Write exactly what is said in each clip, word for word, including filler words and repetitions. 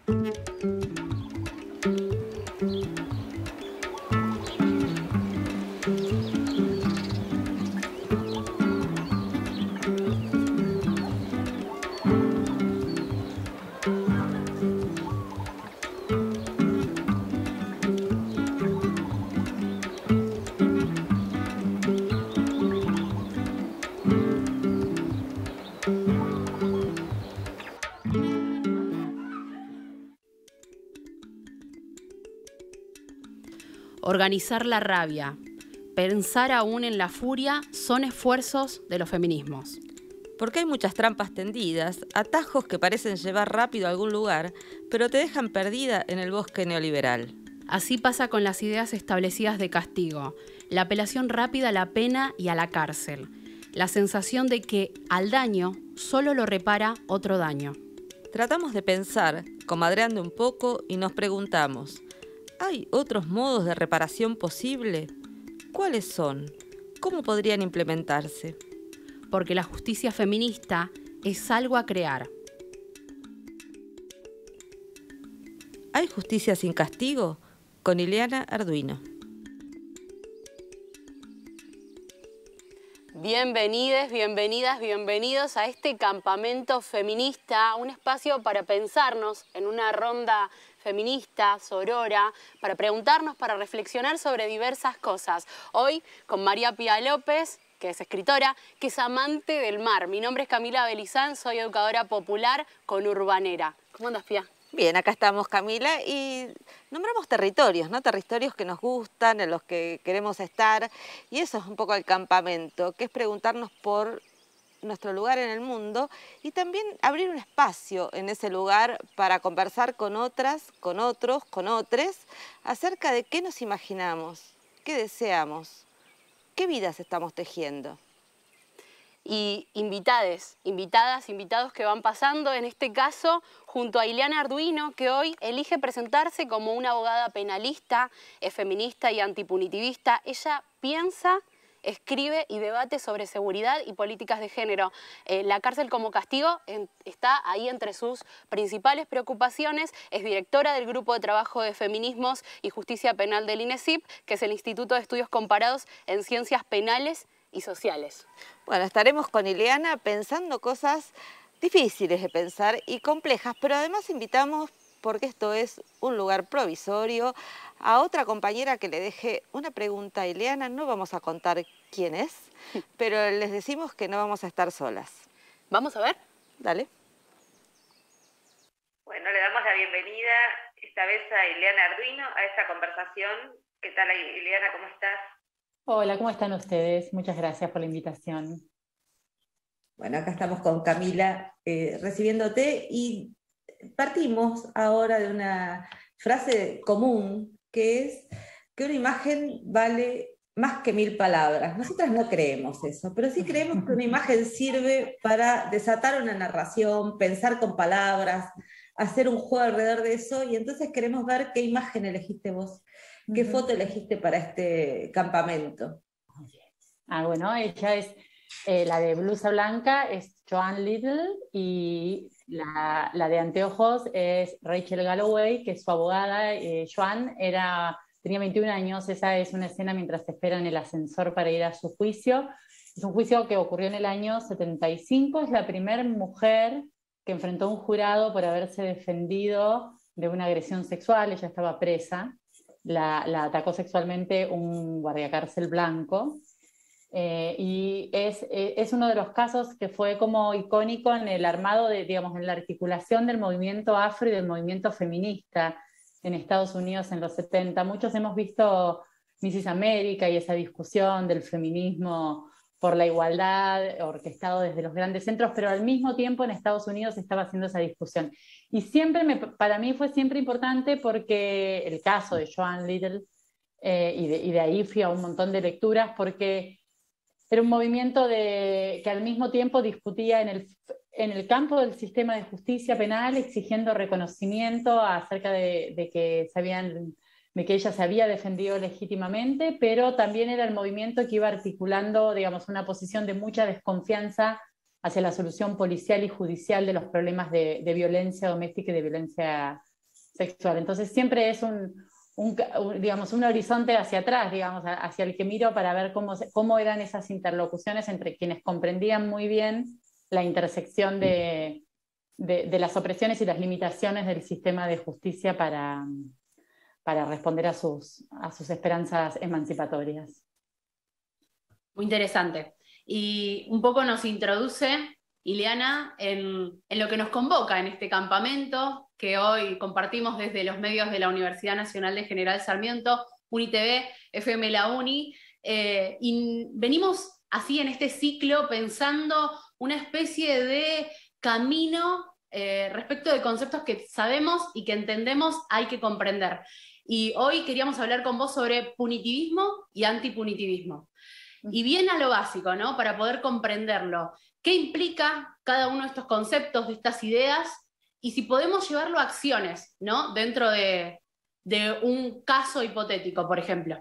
Organizar la rabia, pensar aún en la furia son esfuerzos de los feminismos. Porque hay muchas trampas tendidas, atajos que parecen llevar rápido a algún lugar, pero te dejan perdida en el bosque neoliberal. Así pasa con las ideas establecidas de castigo, la apelación rápida a la pena y a la cárcel, la sensación de que al daño solo lo repara otro daño. Tratamos de pensar, comadreando un poco, y nos preguntamos, ¿hay otros modos de reparación posible? ¿Cuáles son? ¿Cómo podrían implementarse? Porque la justicia feminista es algo a crear. ¿Hay justicia sin castigo? Con Ileana Arduino. Bienvenides, bienvenidas, bienvenidos a este campamento feminista, un espacio para pensarnos en una ronda feminista, sorora, para preguntarnos, para reflexionar sobre diversas cosas. Hoy con María Pía López, que es escritora, que es amante del mar. Mi nombre es Camila Belizán, soy educadora popular con Urbanera. ¿Cómo andas, Pía? Bien, acá estamos, Camila, y nombramos territorios, ¿no? Territorios que nos gustan, en los que queremos estar, y eso es un poco el campamento, que es preguntarnos por nuestro lugar en el mundo y también abrir un espacio en ese lugar para conversar con otras, con otros, con otros, acerca de qué nos imaginamos, qué deseamos, qué vidas estamos tejiendo. Y invitades, invitadas, invitados que van pasando, en este caso junto a Ileana Arduino, que hoy elige presentarse como una abogada penalista, es feminista y antipunitivista. Ella piensa, escribe y debate sobre seguridad y políticas de género. Eh, la cárcel como castigo en, está ahí entre sus principales preocupaciones. Es directora del Grupo de Trabajo de Feminismos y Justicia Penal del INESIP, que es el Instituto de Estudios Comparados en Ciencias Penales y Sociales. Bueno, estaremos con Ileana pensando cosas difíciles de pensar y complejas, pero además invitamos, porque esto es un lugar provisorio, a otra compañera que le deje una pregunta a Ileana. No vamos a contar quién es, pero les decimos que no vamos a estar solas. ¿Vamos a ver? Dale. Bueno, le damos la bienvenida esta vez a Ileana Arduino a esta conversación. ¿Qué tal, Ileana? ¿Cómo estás? Hola, ¿cómo están ustedes? Muchas gracias por la invitación. Bueno, acá estamos con Camila eh, recibiéndote y partimos ahora de una frase común que es que una imagen vale más que mil palabras. Nosotras no creemos eso, pero sí creemos que una imagen sirve para desatar una narración, pensar con palabras, hacer un juego alrededor de eso, y entonces queremos ver qué imagen elegiste vos, qué uh-huh. foto elegiste para este campamento. Ah, bueno, ella es eh, la de blusa blanca, es Joan Little, y la, la de anteojos es Rachel Galloway, que es su abogada. Eh, Joan era, tenía veintiún años, esa es una escena mientras espera en el ascensor para ir a su juicio. Es un juicio que ocurrió en el año setenta y cinco, es la primera mujer que enfrentó a un jurado por haberse defendido de una agresión sexual. Ella estaba presa, la, la atacó sexualmente un guardiacárcel blanco, eh, y es, eh, es uno de los casos que fue como icónico en el armado, de, digamos, en la articulación del movimiento afro y del movimiento feminista en Estados Unidos en los setenta. Muchos hemos visto Missis América y esa discusión del feminismo por la igualdad, orquestado desde los grandes centros, pero al mismo tiempo en Estados Unidos se estaba haciendo esa discusión. Y siempre me, para mí fue siempre importante porque el caso de Joan Little, eh, y, de, y de ahí fui a un montón de lecturas, porque era un movimiento de, que al mismo tiempo discutía en el, en el campo del sistema de justicia penal, exigiendo reconocimiento acerca de, de que se habían... de que ella se había defendido legítimamente, pero también era el movimiento que iba articulando, digamos, una posición de mucha desconfianza hacia la solución policial y judicial de los problemas de, de violencia doméstica y de violencia sexual. Entonces siempre es un, un, un, digamos, un horizonte hacia atrás, digamos, hacia el que miro para ver cómo, cómo eran esas interlocuciones entre quienes comprendían muy bien la intersección de, de, de las opresiones y las limitaciones del sistema de justicia para, para responder a sus, a sus esperanzas emancipatorias. Muy interesante. Y un poco nos introduce, Ileana, en, en lo que nos convoca en este campamento que hoy compartimos desde los medios de la Universidad Nacional de General Sarmiento, UniTV, F M La Uni, eh, y venimos así en este ciclo pensando una especie de camino eh, respecto de conceptos que sabemos y que entendemos hay que comprender. Y hoy queríamos hablar con vos sobre punitivismo y antipunitivismo. Y bien a lo básico, ¿no? Para poder comprenderlo. ¿Qué implica cada uno de estos conceptos, de estas ideas? Y si podemos llevarlo a acciones, ¿no? Dentro de, de un caso hipotético, por ejemplo.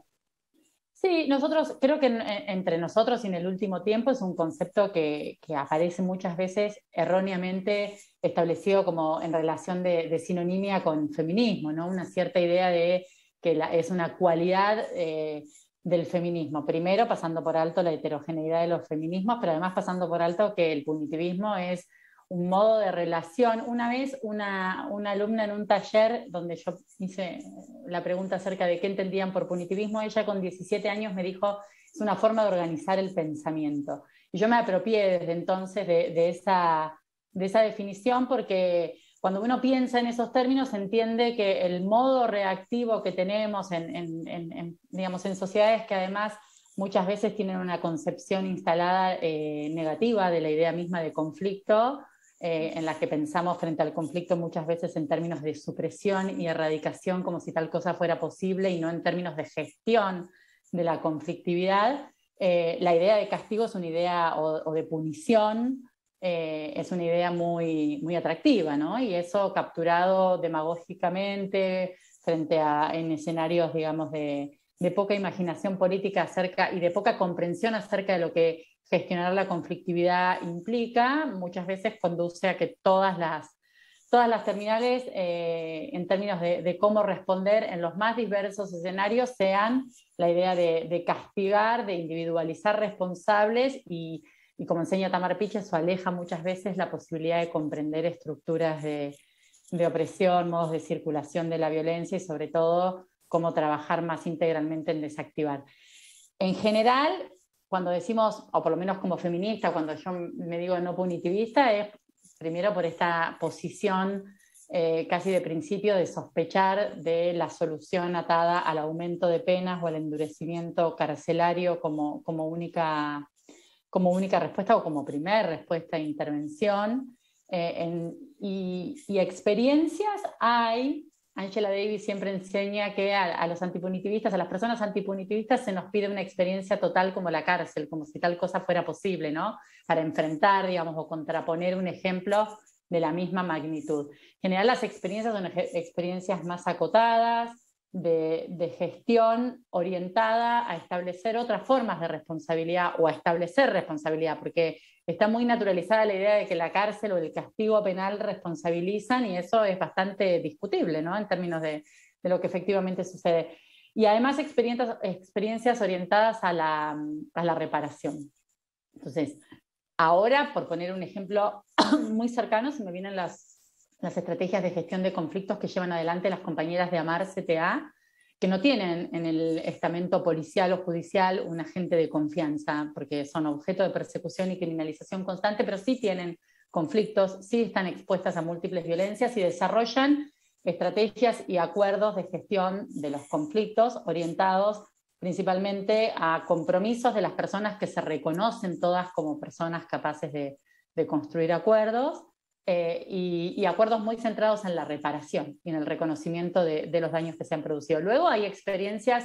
Sí, nosotros, creo que en, entre nosotros y en el último tiempo es un concepto que, que aparece muchas veces erróneamente establecido como en relación de, de sinonimia con feminismo, ¿no? Una cierta idea de que la, es una cualidad eh, del feminismo. Primero pasando por alto la heterogeneidad de los feminismos, pero además pasando por alto que el punitivismo es un modo de relación. Una vez una, una alumna en un taller donde yo hice la pregunta acerca de qué entendían por punitivismo, ella con diecisiete años me dijo, es una forma de organizar el pensamiento. Y yo me apropié desde entonces de, de, esa, de esa definición porque cuando uno piensa en esos términos entiende que el modo reactivo que tenemos en, en, en, en, digamos, en sociedades que además muchas veces tienen una concepción instalada eh, negativa de la idea misma de conflicto, Eh, en las que pensamos frente al conflicto muchas veces en términos de supresión y erradicación como si tal cosa fuera posible y no en términos de gestión de la conflictividad. Eh, la idea de castigo es una idea, o, o de punición, eh, es una idea muy, muy atractiva, ¿no? Y eso capturado demagógicamente frente a, en escenarios, digamos, de, de poca imaginación política acerca, y de poca comprensión acerca de lo que gestionar la conflictividad implica, muchas veces conduce a que todas las, todas las terminales, eh, en términos de, de cómo responder en los más diversos escenarios, sean la idea de, de castigar, de individualizar responsables y, y como enseña Tamar Piche, eso aleja muchas veces la posibilidad de comprender estructuras de, de opresión, modos de circulación de la violencia y sobre todo cómo trabajar más integralmente en desactivar. En general, cuando decimos, o por lo menos como feminista, cuando yo me digo no punitivista, es primero por esta posición eh, casi de principio de sospechar de la solución atada al aumento de penas o al endurecimiento carcelario como, como, única, como única respuesta o como primer respuesta de intervención. Eh, en, y, y experiencias hay. Angela Davis siempre enseña que a, a los antipunitivistas, a las personas antipunitivistas se nos pide una experiencia total como la cárcel, como si tal cosa fuera posible, ¿no? Para enfrentar, digamos, o contraponer un ejemplo de la misma magnitud. En general las experiencias son experiencias más acotadas, de, de gestión orientada a establecer otras formas de responsabilidad o a establecer responsabilidad, porque está muy naturalizada la idea de que la cárcel o el castigo penal responsabilizan y eso es bastante discutible, ¿no? En términos de, de lo que efectivamente sucede. Y además experiencias, experiencias orientadas a la, a la reparación. Entonces, ahora, por poner un ejemplo muy cercano, se me vienen las, las estrategias de gestión de conflictos que llevan adelante las compañeras de AMAR C T A, que no tienen en el estamento policial o judicial un agente de confianza, porque son objeto de persecución y criminalización constante, pero sí tienen conflictos, sí están expuestas a múltiples violencias y desarrollan estrategias y acuerdos de gestión de los conflictos orientados principalmente a compromisos de las personas que se reconocen todas como personas capaces de, de construir acuerdos, Eh, y, y acuerdos muy centrados en la reparación y en el reconocimiento de, de los daños que se han producido. Luego hay experiencias,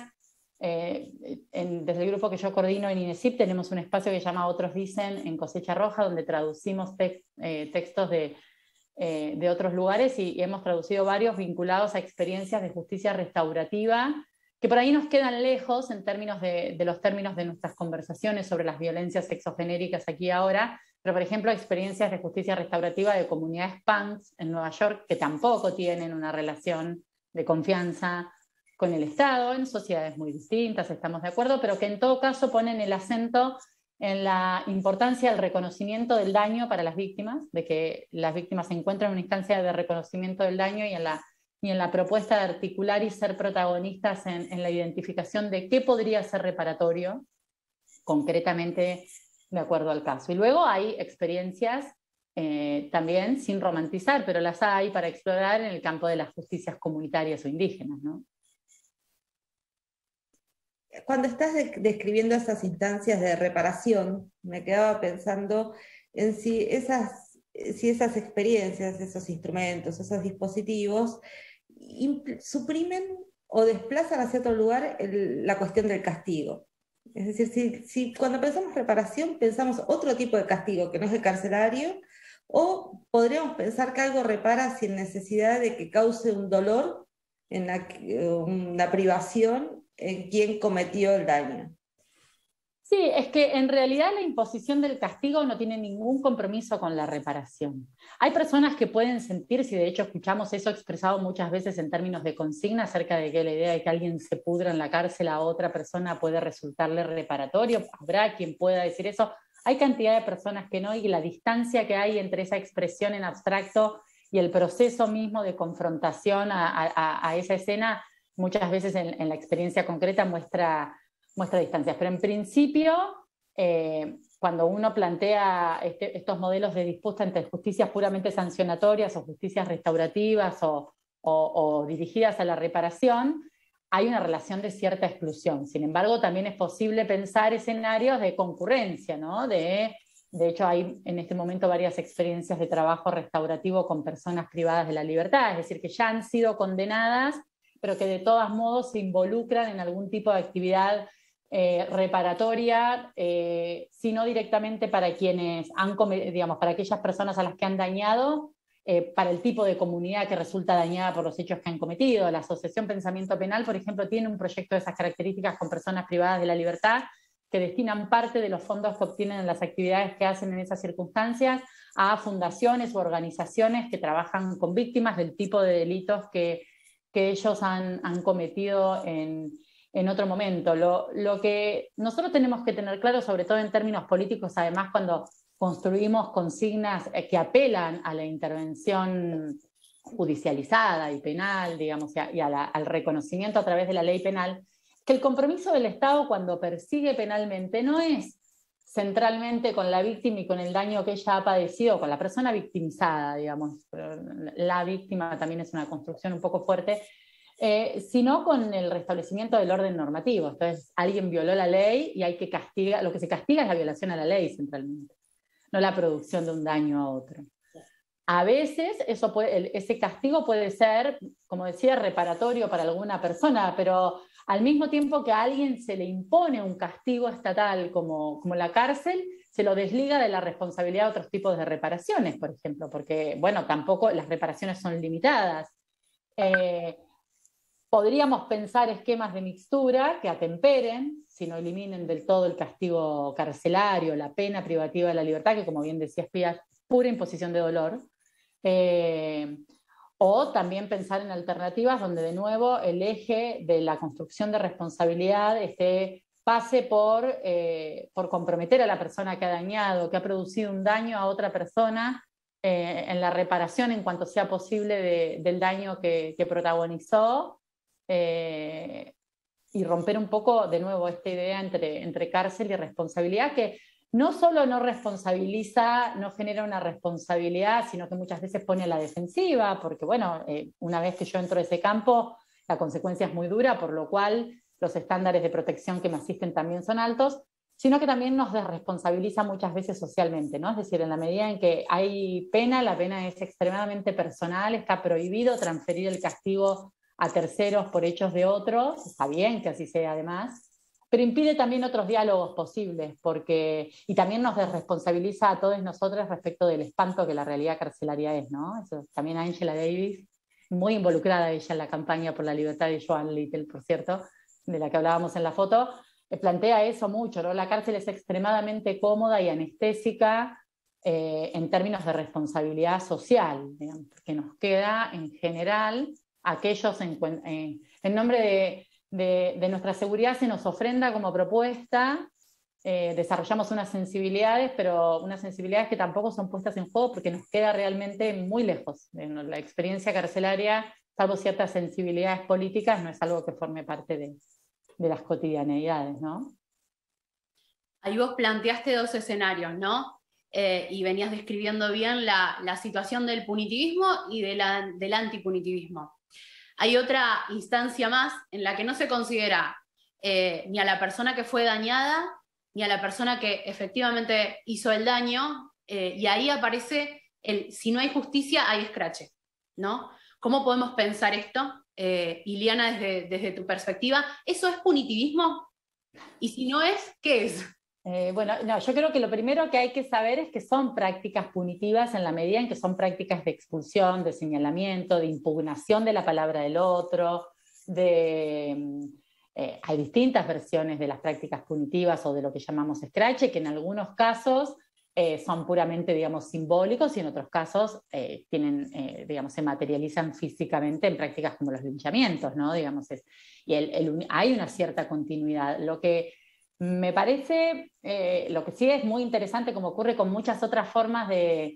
eh, en, desde el grupo que yo coordino en INESIP tenemos un espacio que se llama Otros Dicen en Cosecha Roja, donde traducimos tex, eh, textos de, eh, de otros lugares y, y hemos traducido varios vinculados a experiencias de justicia restaurativa, que por ahí nos quedan lejos en términos de, de los términos de nuestras conversaciones sobre las violencias sexogenéricas aquí y ahora, pero por ejemplo experiencias de justicia restaurativa de comunidades punks en Nueva York que tampoco tienen una relación de confianza con el Estado, en sociedades muy distintas, estamos de acuerdo, pero que en todo caso ponen el acento en la importancia del reconocimiento del daño para las víctimas, de que las víctimas se encuentran en una instancia de reconocimiento del daño y en la, y en la propuesta de articular y ser protagonistas en, en la identificación de qué podría ser reparatorio, concretamente de acuerdo al caso. Y luego hay experiencias eh, también, sin romantizar, pero las hay para explorar en el campo de las justicias comunitarias o indígenas, ¿no? Cuando estás de- describiendo esas instancias de reparación, me quedaba pensando en si esas, si esas experiencias, esos instrumentos, esos dispositivos, impl- suprimen o desplazan hacia otro lugar el- la cuestión del castigo. Es decir, si, si cuando pensamos reparación pensamos otro tipo de castigo que no es el carcelario, o podríamos pensar que algo repara sin necesidad de que cause un dolor, en la, que- una privación en quien cometió el daño. Sí, es que en realidad la imposición del castigo no tiene ningún compromiso con la reparación. Hay personas que pueden sentirse, y de hecho escuchamos eso expresado muchas veces en términos de consigna, acerca de que la idea de que alguien se pudra en la cárcel a otra persona puede resultarle reparatorio. Habrá quien pueda decir eso. Hay cantidad de personas que no, y la distancia que hay entre esa expresión en abstracto y el proceso mismo de confrontación a, a, a esa escena, muchas veces en, en la experiencia concreta muestra... muestra distancias, pero en principio, eh, cuando uno plantea este, estos modelos de disputa entre justicias puramente sancionatorias o justicias restaurativas o, o, o dirigidas a la reparación, hay una relación de cierta exclusión. Sin embargo, también es posible pensar escenarios de concurrencia, ¿no? De, de hecho, hay en este momento varias experiencias de trabajo restaurativo con personas privadas de la libertad, es decir, que ya han sido condenadas, pero que de todos modos se involucran en algún tipo de actividad Eh, reparatoria, eh, sino directamente para quienes han, digamos, para aquellas personas a las que han dañado, eh, para el tipo de comunidad que resulta dañada por los hechos que han cometido. La Asociación Pensamiento Penal, por ejemplo, tiene un proyecto de esas características con personas privadas de la libertad que destinan parte de los fondos que obtienen en las actividades que hacen en esas circunstancias a fundaciones u organizaciones que trabajan con víctimas del tipo de delitos que, que ellos han, han cometido en en otro momento. Lo, lo que nosotros tenemos que tener claro, sobre todo en términos políticos, además cuando construimos consignas que apelan a la intervención judicializada y penal, digamos, y, a, y a la, al reconocimiento a través de la ley penal, que el compromiso del Estado cuando persigue penalmente no es centralmente con la víctima y con el daño que ella ha padecido, con la persona victimizada, digamos, la víctima también es una construcción un poco fuerte, Eh, sino con el restablecimiento del orden normativo. Entonces, alguien violó la ley y hay que castigar, lo que se castiga es la violación a la ley centralmente, no la producción de un daño a otro. A veces eso puede, el, ese castigo puede ser, como decía, reparatorio para alguna persona, pero al mismo tiempo que a alguien se le impone un castigo estatal como, como la cárcel, se lo desliga de la responsabilidad de otros tipos de reparaciones, por ejemplo, porque, bueno, tampoco las reparaciones son limitadas. Eh, Podríamos pensar esquemas de mixtura que atemperen, si no eliminen del todo el castigo carcelario, la pena privativa de la libertad, que como bien decía Espías, es pura imposición de dolor. Eh, o también pensar en alternativas donde de nuevo el eje de la construcción de responsabilidad esté, pase por, eh, por comprometer a la persona que ha dañado, que ha producido un daño a otra persona, eh, en la reparación en cuanto sea posible de, del daño que, que protagonizó. Eh, y romper un poco de nuevo esta idea entre, entre cárcel y responsabilidad, que no solo no responsabiliza, no genera una responsabilidad, sino que muchas veces pone a la defensiva, porque bueno, eh, una vez que yo entro a ese campo, la consecuencia es muy dura, por lo cual los estándares de protección que me asisten también son altos, sino que también nos desresponsabiliza muchas veces socialmente, ¿no? Es decir, en la medida en que hay pena, la pena es extremadamente personal, está prohibido transferir el castigo a terceros por hechos de otros, está bien que así sea además, pero impide también otros diálogos posibles, porque, y también nos desresponsabiliza a todos nosotros respecto del espanto que la realidad carcelaria es, ¿no? Eso, también Angela Davis, muy involucrada ella en la campaña por la libertad de Joan Little, por cierto, de la que hablábamos en la foto, plantea eso mucho, ¿no? La cárcel es extremadamente cómoda y anestésica eh, en términos de responsabilidad social, digamos, porque nos queda en general aquellos en, en, en nombre de, de, de nuestra seguridad se nos ofrenda como propuesta. Eh, desarrollamos unas sensibilidades, pero unas sensibilidades que tampoco son puestas en juego porque nos queda realmente muy lejos. De la experiencia carcelaria, salvo ciertas sensibilidades políticas, no es algo que forme parte de, de las cotidianeidades, ¿no? Ahí vos planteaste dos escenarios, ¿no? Eh, y venías describiendo bien la, la situación del punitivismo y de la, del antipunitivismo. Hay otra instancia más en la que no se considera eh, ni a la persona que fue dañada, ni a la persona que efectivamente hizo el daño, eh, y ahí aparece el si no hay justicia, hay escrache, ¿no? ¿Cómo podemos pensar esto? Eh, Ileana, desde, desde tu perspectiva, ¿eso es punitivismo? Y si no es, ¿qué es? Eh, bueno, no, yo creo que lo primero que hay que saber es que son prácticas punitivas en la medida en que son prácticas de expulsión, de señalamiento, de impugnación de la palabra del otro, de... Eh, hay distintas versiones de las prácticas punitivas o de lo que llamamos escrache, que en algunos casos eh, son puramente, digamos, simbólicos y en otros casos eh, tienen, eh, digamos, se materializan físicamente en prácticas como los linchamientos, ¿no? Digamos, es, y el, el, hay una cierta continuidad. Lo que me parece, eh, lo que sí es muy interesante, como ocurre con muchas otras formas de,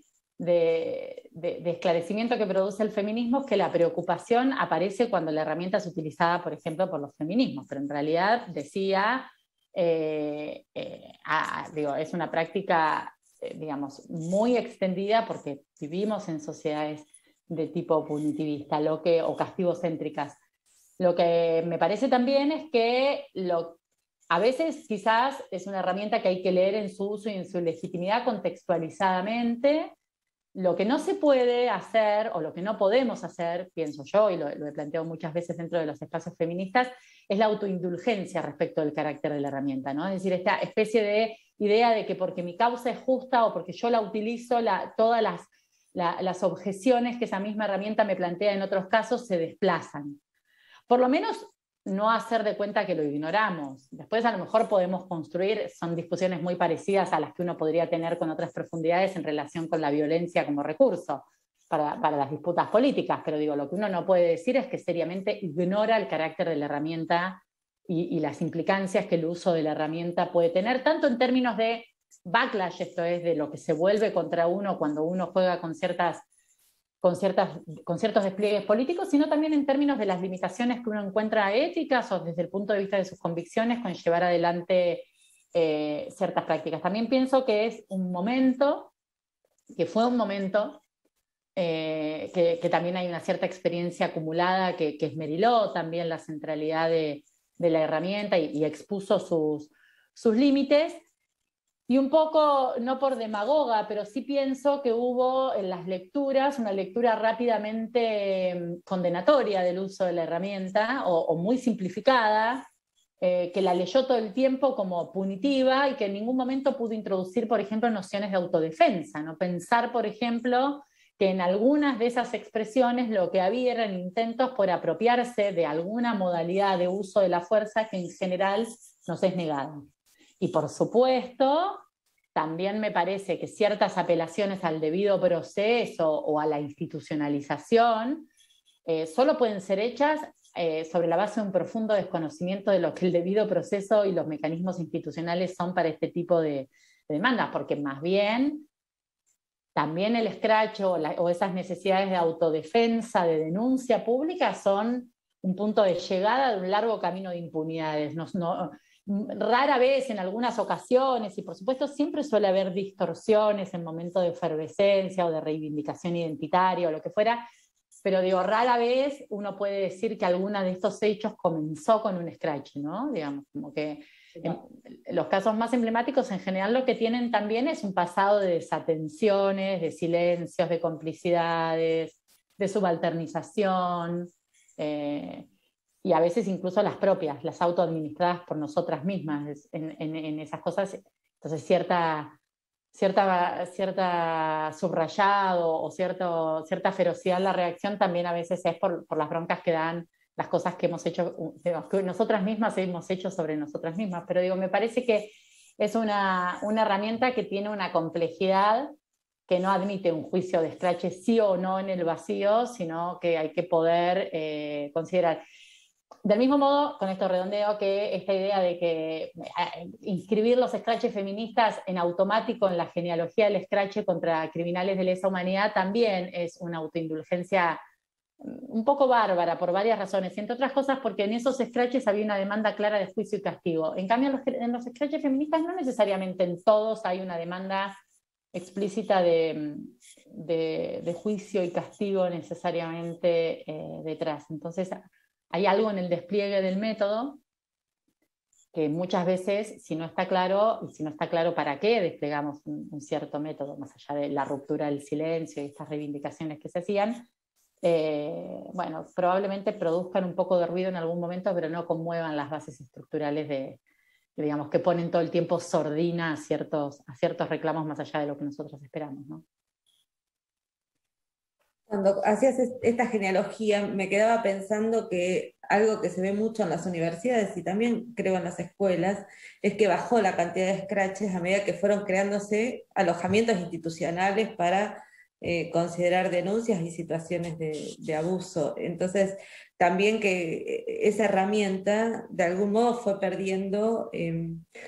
de, de, de esclarecimiento que produce el feminismo, es que la preocupación aparece cuando la herramienta es utilizada, por ejemplo, por los feminismos, pero en realidad decía, eh, eh, ah, digo, es una práctica, eh, digamos, muy extendida porque vivimos en sociedades de tipo punitivista, lo que, o castigocéntricas. Lo que me parece también es que lo a veces quizás es una herramienta que hay que leer en su uso y en su legitimidad contextualizadamente. Lo que no se puede hacer, o lo que no podemos hacer, pienso yo, y lo, lo he planteado muchas veces dentro de los espacios feministas, es la autoindulgencia respecto del carácter de la herramienta, ¿no? Es decir, esta especie de idea de que porque mi causa es justa o porque yo la utilizo, la, todas las, la, las objeciones que esa misma herramienta me plantea en otros casos se desplazan. Por lo menos no hacer de cuenta que lo ignoramos. Después a lo mejor podemos construir, son discusiones muy parecidas a las que uno podría tener con otras profundidades en relación con la violencia como recurso para, para las disputas políticas, pero digo, lo que uno no puede decir es que seriamente ignora el carácter de la herramienta y, y las implicancias que el uso de la herramienta puede tener, tanto en términos de backlash, esto es, de lo que se vuelve contra uno cuando uno juega con ciertas Con, ciertas, con ciertos despliegues políticos, sino también en términos de las limitaciones que uno encuentra éticas o desde el punto de vista de sus convicciones con llevar adelante eh, ciertas prácticas. También pienso que es un momento, que fue un momento, eh, que, que también hay una cierta experiencia acumulada que, que esmeriló también la centralidad de, de la herramienta y, y expuso sus, sus límites. Y un poco, no por demagoga, pero sí pienso que hubo en las lecturas una lectura rápidamente condenatoria del uso de la herramienta, o, o muy simplificada, eh, que la leyó todo el tiempo como punitiva y que en ningún momento pudo introducir, por ejemplo, nociones de autodefensa, ¿no? Pensar, por ejemplo, que en algunas de esas expresiones lo que había eran intentos por apropiarse de alguna modalidad de uso de la fuerza que en general nos es negada. Y por supuesto, también me parece que ciertas apelaciones al debido proceso o a la institucionalización eh, solo pueden ser hechas eh, sobre la base de un profundo desconocimiento de lo que el debido proceso y los mecanismos institucionales son para este tipo de, de demandas, porque más bien también el escracho o, la, o esas necesidades de autodefensa, de denuncia pública, son un punto de llegada de un largo camino de impunidades. No, no, rara vez, en algunas ocasiones, y por supuesto siempre suele haber distorsiones en momentos de efervescencia o de reivindicación identitaria o lo que fuera, pero digo, rara vez uno puede decir que alguna de estos hechos comenzó con un scratch, ¿no? Digamos, como que en, los casos más emblemáticos en general lo que tienen también es un pasado de desatenciones, de silencios, de complicidades, de subalternización, eh, y a veces incluso las propias, las autoadministradas por nosotras mismas en, en, en esas cosas. Entonces cierta, cierta, cierta subrayado o cierto, cierta ferocidad en la reacción también a veces es por, por las broncas que dan las cosas que hemos hecho, que nosotras mismas hemos hecho sobre nosotras mismas. Pero digo, me parece que es una, una herramienta que tiene una complejidad que no admite un juicio de escrache sí o no en el vacío, sino que hay que poder eh, considerar. Del mismo modo, con esto redondeo, que esta idea de que eh, inscribir los escraches feministas en automático en la genealogía del escrache contra criminales de lesa humanidad también es una autoindulgencia un poco bárbara por varias razones, y entre otras cosas porque en esos escraches había una demanda clara de juicio y castigo. En cambio, en los, en los escraches feministas no necesariamente en todos hay una demanda explícita de, de, de juicio y castigo necesariamente eh, detrás. Entonces, hay algo en el despliegue del método que muchas veces, si no está claro, y si no está claro para qué desplegamos un, un cierto método, más allá de la ruptura del silencio y estas reivindicaciones que se hacían, eh, bueno, probablemente produzcan un poco de ruido en algún momento, pero no conmuevan las bases estructurales de, de digamos, que ponen todo el tiempo sordina a ciertos, a ciertos reclamos más allá de lo que nosotros esperamos, ¿no? Cuando hacías esta genealogía me quedaba pensando que algo que se ve mucho en las universidades y también creo en las escuelas es que bajó la cantidad de escraches a medida que fueron creándose alojamientos institucionales para eh, considerar denuncias y situaciones de, de abuso. Entonces también que esa herramienta de algún modo fue perdiendo eh,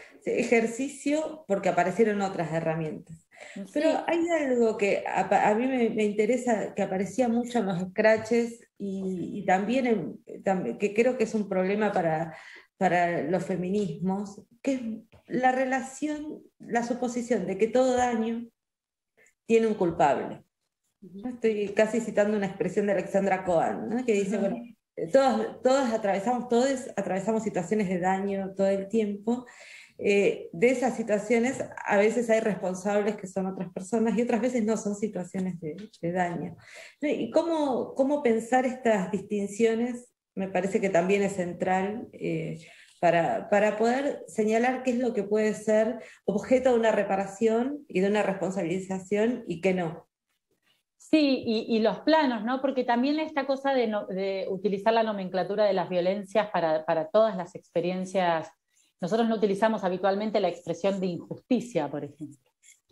ejercicio porque aparecieron otras herramientas. Pero Sí. hay algo que a, a mí me, me interesa, que aparecía mucho en los scratches y, y también, en, también, que creo que es un problema para, para los feminismos, que es la relación, la suposición de que todo daño tiene un culpable. Estoy casi citando una expresión de Alexandra Cohen, ¿no? Que dice, bueno, todos, todos atravesamos, todos atravesamos situaciones de daño todo el tiempo. Eh, de esas situaciones a veces hay responsables que son otras personas y otras veces no, son situaciones de, de daño. ¿Y cómo, cómo pensar estas distinciones? Me parece que también es central eh, para, para poder señalar qué es lo que puede ser objeto de una reparación y de una responsabilización y qué no. Sí, y, y los planos, ¿no? Porque también esta cosa de, no, de utilizar la nomenclatura de las violencias para, para todas las experiencias. Nosotros no utilizamos habitualmente la expresión de injusticia, por ejemplo.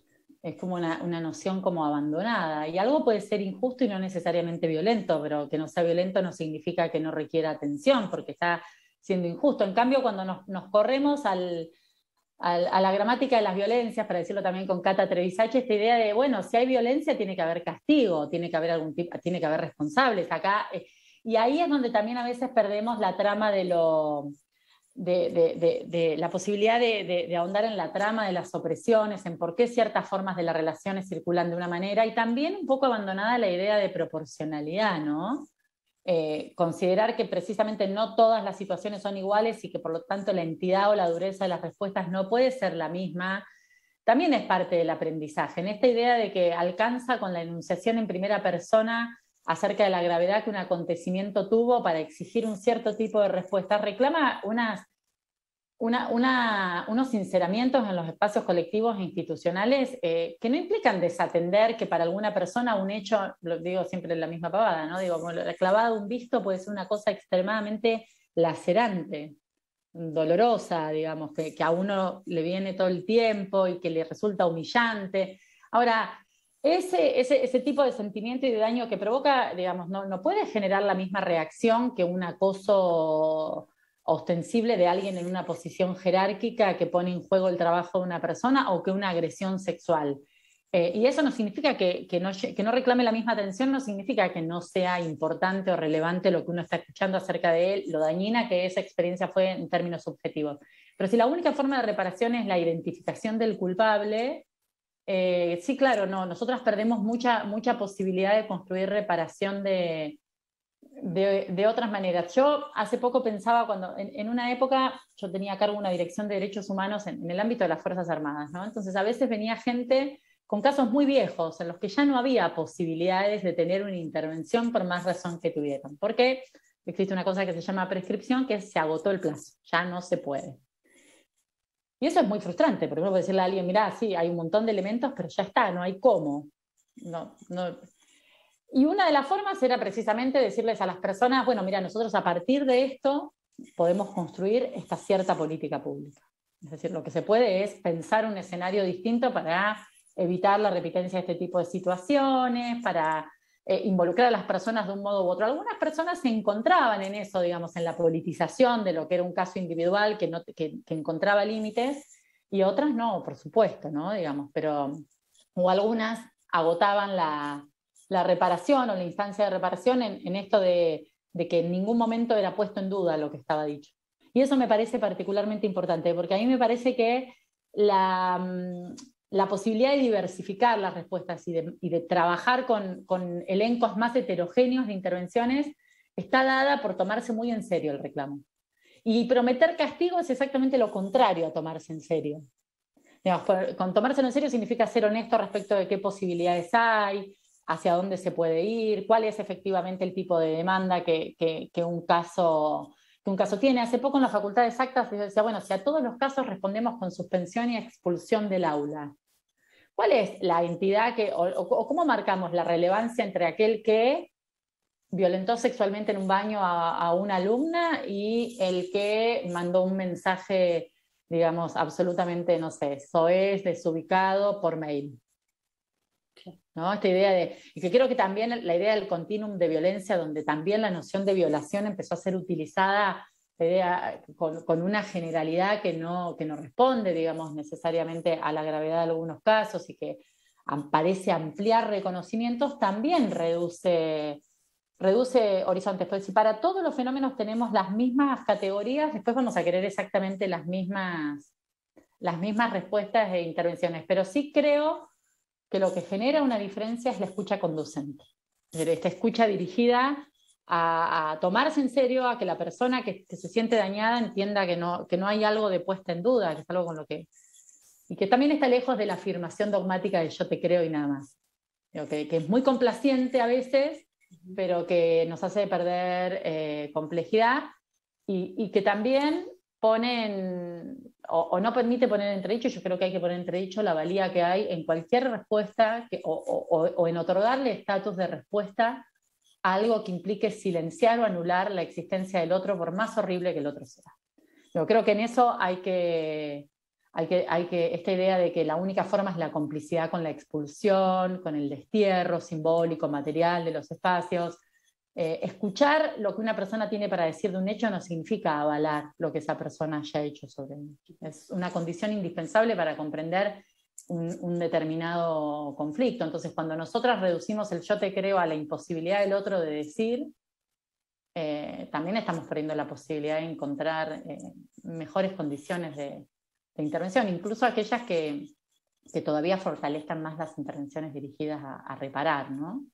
Es como una, una noción como abandonada. Y algo puede ser injusto y no necesariamente violento, pero que no sea violento no significa que no requiera atención, porque está siendo injusto. En cambio, cuando nos, nos corremos al, al, a la gramática de las violencias, para decirlo también con Cata Trevisache, esta idea de, bueno, si hay violencia tiene que haber castigo, tiene que haber algún tipo, tiene que haber responsables acá. Eh, y ahí es donde también a veces perdemos la trama de lo... De, de, de, de la posibilidad de, de, de ahondar en la trama de las opresiones, en por qué ciertas formas de las relaciones circulan de una manera, y también un poco abandonada la idea de proporcionalidad, ¿no? Eh, considerar que precisamente no todas las situaciones son iguales y que por lo tanto la entidad o la dureza de las respuestas no puede ser la misma, también es parte del aprendizaje, en esta idea de que alcanza con la enunciación en primera persona acerca de la gravedad que un acontecimiento tuvo para exigir un cierto tipo de respuesta, reclama unas, una, una, unos sinceramientos en los espacios colectivos e institucionales eh, que no implican desatender que para alguna persona un hecho, lo digo siempre en la misma pavada, ¿no? Digo, como la clavada de un visto puede ser una cosa extremadamente lacerante, dolorosa, digamos, que, que a uno le viene todo el tiempo y que le resulta humillante. Ahora, Ese, ese, ese tipo de sentimiento y de daño que provoca, digamos, no, no puede generar la misma reacción que un acoso ostensible de alguien en una posición jerárquica que pone en juego el trabajo de una persona o que una agresión sexual. Eh, y eso no significa que, que, no, que no reclame la misma atención, no significa que no sea importante o relevante lo que uno está escuchando acerca de él, lo dañina que esa experiencia fue en términos subjetivos. Pero si la única forma de reparación es la identificación del culpable, Eh, sí, claro, no, nosotras perdemos mucha, mucha posibilidad de construir reparación de, de, de otras maneras. Yo hace poco pensaba, cuando en, en una época yo tenía a cargo una dirección de derechos humanos en, en el ámbito de las Fuerzas Armadas, ¿no? Entonces a veces venía gente con casos muy viejos en los que ya no había posibilidades de tener una intervención por más razón que tuvieran. Porque existe una cosa que se llama prescripción, que es se agotó el plazo, ya no se puede. Y eso es muy frustrante, porque uno puede decirle a alguien, mirá, sí, hay un montón de elementos, pero ya está, no hay cómo. No, no. Y una de las formas era precisamente decirles a las personas, bueno, mira, nosotros a partir de esto podemos construir esta cierta política pública. Es decir, lo que se puede es pensar un escenario distinto para evitar la repitencia de este tipo de situaciones, para eh, involucrar a las personas de un modo u otro. Algunas personas se encontraban en eso, digamos, en la politización de lo que era un caso individual que, no, que, que encontraba límites, y otras no, por supuesto, ¿no? Digamos, pero, o algunas agotaban la, la reparación o la instancia de reparación en, en esto de, de que en ningún momento era puesto en duda lo que estaba dicho. Y eso me parece particularmente importante, porque a mí me parece que la, la posibilidad de diversificar las respuestas y de, y de trabajar con, con elencos más heterogéneos de intervenciones está dada por tomarse muy en serio el reclamo. Y prometer castigo es exactamente lo contrario a tomarse en serio. Digamos, con tomárselo en serio significa ser honesto respecto de qué posibilidades hay, hacia dónde se puede ir, cuál es efectivamente el tipo de demanda que, que, que, un, caso, que un caso tiene. Hace poco en la Facultad de Exactas yo decía, bueno, si a todos los casos respondemos con suspensión y expulsión del aula, ¿cuál es la entidad que, o, o cómo marcamos la relevancia entre aquel que violentó sexualmente en un baño a, a una alumna y el que mandó un mensaje, digamos, absolutamente, no sé, soez, desubicado por mail? ¿No? Esta idea de, y que creo que también la idea del continuum de violencia, donde también la noción de violación empezó a ser utilizada la idea, con, con una generalidad que no, que no responde, digamos, necesariamente a la gravedad de algunos casos y que parece ampliar reconocimientos, también reduce... reduce horizontes. Pues si para todos los fenómenos tenemos las mismas categorías, después vamos a querer exactamente las mismas, las mismas respuestas e intervenciones. Pero sí creo que lo que genera una diferencia es la escucha conducente. Esta escucha dirigida a, a tomarse en serio, a que la persona que, que se siente dañada entienda que no, que no hay algo de puesta en duda, que es algo con lo que... Y que también está lejos de la afirmación dogmática de yo te creo y nada más. Que, que es muy complaciente a veces, pero que nos hace perder eh, complejidad y, y que también pone en, o, o no permite poner en entredicho. Yo creo que hay que poner en entredicho la valía que hay en cualquier respuesta que, o, o, o en otorgarle estatus de respuesta a algo que implique silenciar o anular la existencia del otro, por más horrible que el otro sea. Yo creo que en eso hay que... Hay que, hay que, esta idea de que la única forma es la complicidad con la expulsión, con el destierro simbólico, material de los espacios. Eh, escuchar lo que una persona tiene para decir de un hecho no significa avalar lo que esa persona haya hecho sobre él. Es una condición indispensable para comprender un, un determinado conflicto. Entonces, cuando nosotras reducimos el yo te creo a la imposibilidad del otro de decir, eh, también estamos perdiendo la posibilidad de encontrar eh, mejores condiciones de de intervención, incluso aquellas que, que todavía fortalezcan más las intervenciones dirigidas a, a reparar, ¿no?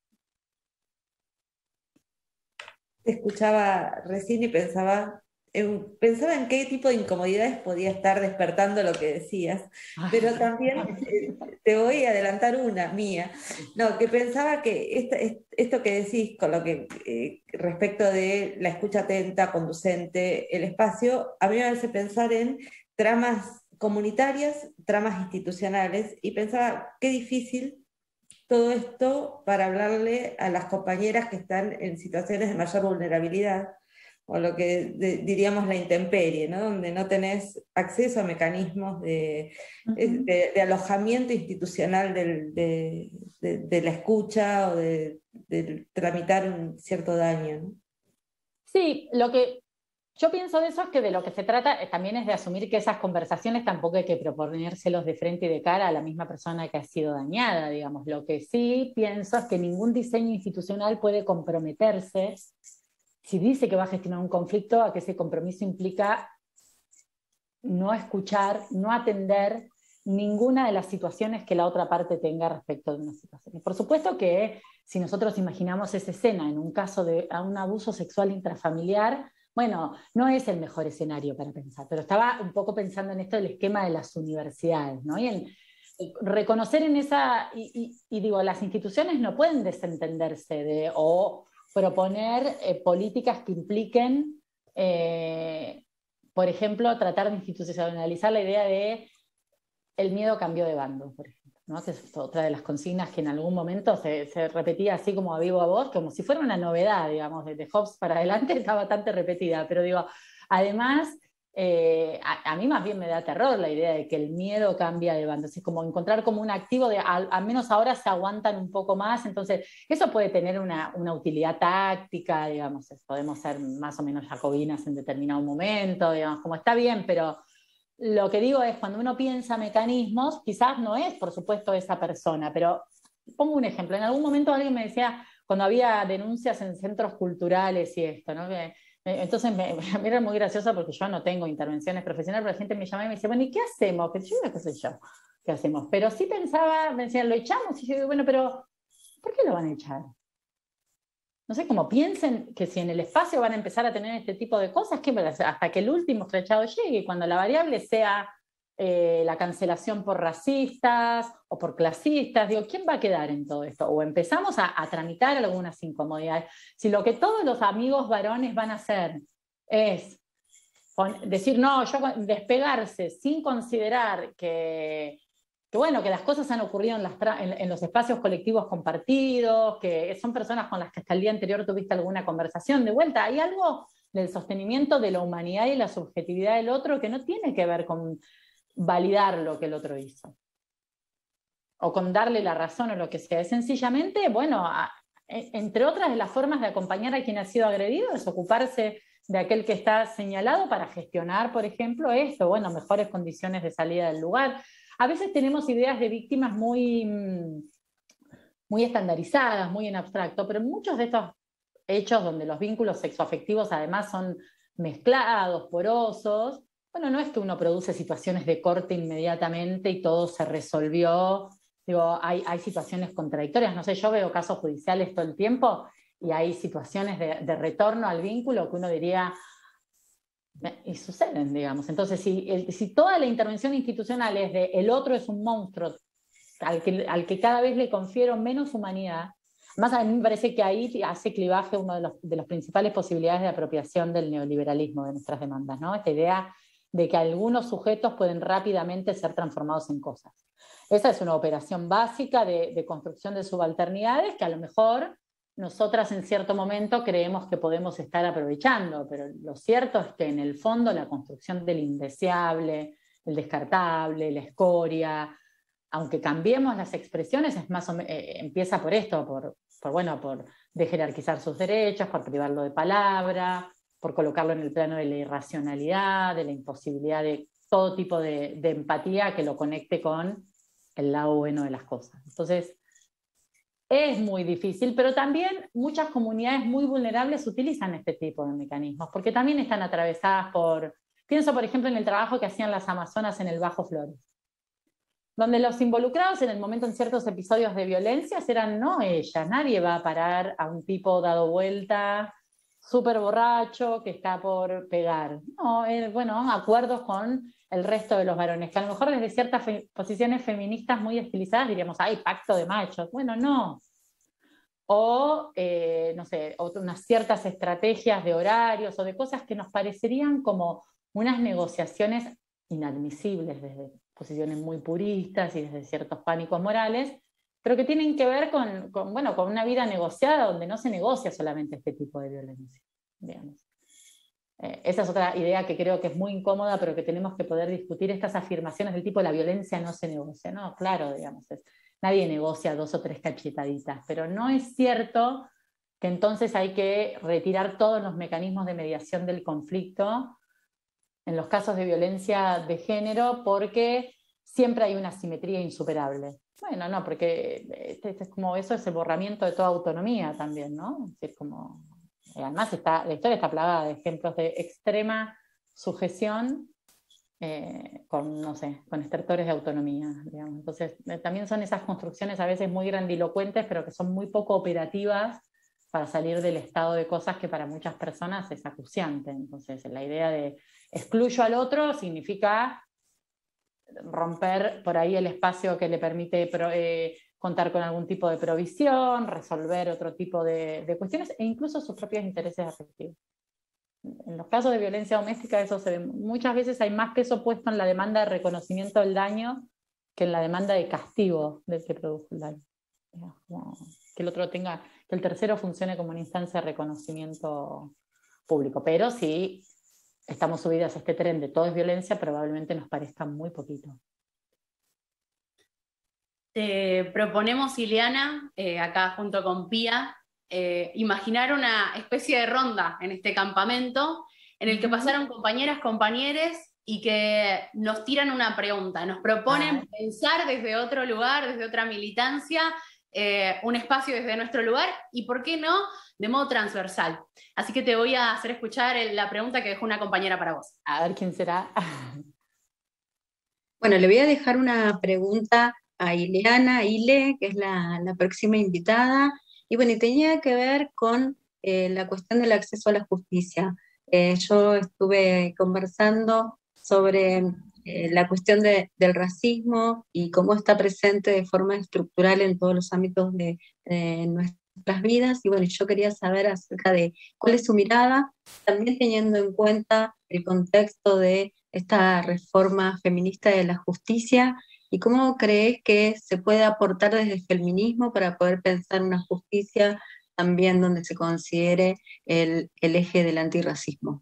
Te escuchaba recién y pensaba en, pensaba en qué tipo de incomodidades podía estar despertando lo que decías, pero también eh, te voy a adelantar una mía. No, que pensaba que esta, esto que decís con lo que eh, respecto de la escucha atenta, conducente, el espacio, a mí me hace pensar en tramas comunitarias, tramas institucionales, y pensaba qué difícil todo esto para hablarle a las compañeras que están en situaciones de mayor vulnerabilidad, o lo que de, diríamos la intemperie, ¿no? Donde no tenés acceso a mecanismos de, uh-huh. de, de alojamiento institucional del, de, de, de la escucha o de, de tramitar un cierto daño, ¿no? Sí, lo que yo pienso de eso es que de lo que se trata también es de asumir que esas conversaciones tampoco hay que proponérselos de frente y de cara a la misma persona que ha sido dañada, digamos. Lo que sí pienso es que ningún diseño institucional puede comprometerse, si dice que va a gestionar un conflicto, a que ese compromiso implica no escuchar, no atender ninguna de las situaciones que la otra parte tenga respecto de una situación. Y por supuesto que si nosotros imaginamos esa escena en un caso de un abuso sexual intrafamiliar, bueno, no es el mejor escenario para pensar, pero estaba un poco pensando en esto del esquema de las universidades, ¿no? Y en reconocer en esa, y, y, y digo, las instituciones no pueden desentenderse de, o proponer eh, políticas que impliquen, eh, por ejemplo, tratar de institucionalizar la idea de el miedo cambió de bando, por ejemplo, ¿no? Que es otra de las consignas que en algún momento se, se repetía así como a viva voz, como si fuera una novedad, digamos, desde Hobbes para adelante está bastante repetida, pero digo, además eh, a, a mí más bien me da terror la idea de que el miedo cambia de bando. Es como encontrar como un activo de, al, al menos ahora se aguantan un poco más, entonces eso puede tener una, una utilidad táctica, digamos, podemos ser más o menos jacobinas en determinado momento, digamos, como está bien, pero lo que digo es, cuando uno piensa mecanismos, quizás no es, por supuesto, esa persona, pero pongo un ejemplo. En algún momento alguien me decía, cuando había denuncias en centros culturales y esto, ¿no? Que, entonces me, a mí era muy gracioso porque yo no tengo intervenciones profesionales, pero la gente me llamaba y me decía, bueno, ¿y qué hacemos? Que yo no sé yo qué hacemos. Pero sí pensaba, me decían, ¿lo echamos? Y yo digo, bueno, pero ¿por qué lo van a echar? No sé, como piensen que si en el espacio van a empezar a tener este tipo de cosas, que hasta que el último flechado llegue, y cuando la variable sea eh, la cancelación por racistas o por clasistas, digo, ¿quién va a quedar en todo esto? O empezamos a, a tramitar algunas incomodidades. Si lo que todos los amigos varones van a hacer es decir, no, yo despegarse sin considerar que que bueno, que las cosas han ocurrido en, las en, en los espacios colectivos compartidos, que son personas con las que hasta el día anterior tuviste alguna conversación. De vuelta, hay algo del sostenimiento de la humanidad y la subjetividad del otro que no tiene que ver con validar lo que el otro hizo, o con darle la razón o lo que sea. Es sencillamente, bueno, a, entre otras de las formas de acompañar a quien ha sido agredido, es ocuparse de aquel que está señalado para gestionar, por ejemplo, esto, bueno, mejores condiciones de salida del lugar. A veces tenemos ideas de víctimas muy, muy estandarizadas, muy en abstracto, pero muchos de estos hechos donde los vínculos sexoafectivos además son mezclados, porosos, bueno, no es que uno produce situaciones de corte inmediatamente y todo se resolvió. Digo, hay, hay situaciones contradictorias. No sé, yo veo casos judiciales todo el tiempo y hay situaciones de, de retorno al vínculo que uno diría, y suceden, digamos. Entonces, si, el, si toda la intervención institucional es de el otro es un monstruo al que, al que cada vez le confiero menos humanidad, más a mí me parece que ahí hace clivaje una de, los, de las principales posibilidades de apropiación del neoliberalismo de nuestras demandas, ¿no? Esta idea de que algunos sujetos pueden rápidamente ser transformados en cosas. Esa es una operación básica de, de construcción de subalternidades que a lo mejor nosotras en cierto momento creemos que podemos estar aprovechando, pero lo cierto es que en el fondo la construcción del indeseable, el descartable, la escoria, aunque cambiemos las expresiones, es más o menos, eh, empieza por esto, por, por, bueno, por dejerarquizar sus derechos, por privarlo de palabra, por colocarlo en el plano de la irracionalidad, de la imposibilidad de todo tipo de, de empatía que lo conecte con el lado bueno de las cosas. Entonces, es muy difícil, pero también muchas comunidades muy vulnerables utilizan este tipo de mecanismos, porque también están atravesadas por, pienso por ejemplo en el trabajo que hacían las amazonas en el Bajo Flores, donde los involucrados en el momento en ciertos episodios de violencia eran no ellas, nadie va a parar a un tipo dado vuelta, súper borracho, que está por pegar. No, eh, bueno, acuerdos con el resto de los varones, que a lo mejor desde ciertas fe posiciones feministas muy estilizadas diríamos, ¡ay, pacto de machos! Bueno, no. O, eh, no sé, unas ciertas estrategias de horarios o de cosas que nos parecerían como unas negociaciones inadmisibles desde posiciones muy puristas y desde ciertos pánicos morales, pero que tienen que ver con, con, bueno, con una vida negociada donde no se negocia solamente este tipo de violencia, digamos. Eh, esa es otra idea que creo que es muy incómoda, pero que tenemos que poder discutir, estas afirmaciones del tipo la violencia no se negocia. No, claro, digamos, es, nadie negocia dos o tres cachetaditas, pero no es cierto que entonces hay que retirar todos los mecanismos de mediación del conflicto en los casos de violencia de género, porque siempre hay una asimetría insuperable. Bueno, no, porque este, este es como, eso es el borramiento de toda autonomía también, ¿no? Es decir, como, además está, la historia está plagada de ejemplos de extrema sujeción eh, con, no sé, con estertores de autonomía, digamos. Entonces, eh, también son esas construcciones a veces muy grandilocuentes, pero que son muy poco operativas para salir del estado de cosas que para muchas personas es acuciante. Entonces, la idea de excluyo al otro significa romper por ahí el espacio que le permite pro, eh, contar con algún tipo de provisión, resolver otro tipo de, de cuestiones e incluso sus propios intereses afectivos. En los casos de violencia doméstica eso se ve. Muchas veces hay más peso puesto en la demanda de reconocimiento del daño que en la demanda de castigo del que produjo el daño. Como que el otro tenga, que el tercero funcione como una instancia de reconocimiento público. Pero sí, estamos subidas a este tren de todo es violencia, probablemente nos parezca muy poquito. Te proponemos, Ileana, eh, acá junto con Pía, eh, imaginar una especie de ronda en este campamento en el que pasaron compañeras, compañeros y que nos tiran una pregunta, nos proponen Ah. pensar desde otro lugar, desde otra militancia, eh, un espacio desde nuestro lugar y, ¿por qué no?, de modo transversal. Así que te voy a hacer escuchar la pregunta que dejó una compañera para vos. A ver quién será. Bueno, le voy a dejar una pregunta a Ileana, Ile, que es la, la próxima invitada, y bueno, y tenía que ver con eh, la cuestión del acceso a la justicia. Eh, yo estuve conversando sobre eh, la cuestión de, del racismo y cómo está presente de forma estructural en todos los ámbitos de, de nuestras vidas, y bueno, yo quería saber acerca de cuál es su mirada, también teniendo en cuenta el contexto de esta reforma feminista de la justicia, y cómo crees que se puede aportar desde el feminismo para poder pensar una justicia también donde se considere el, el eje del antirracismo.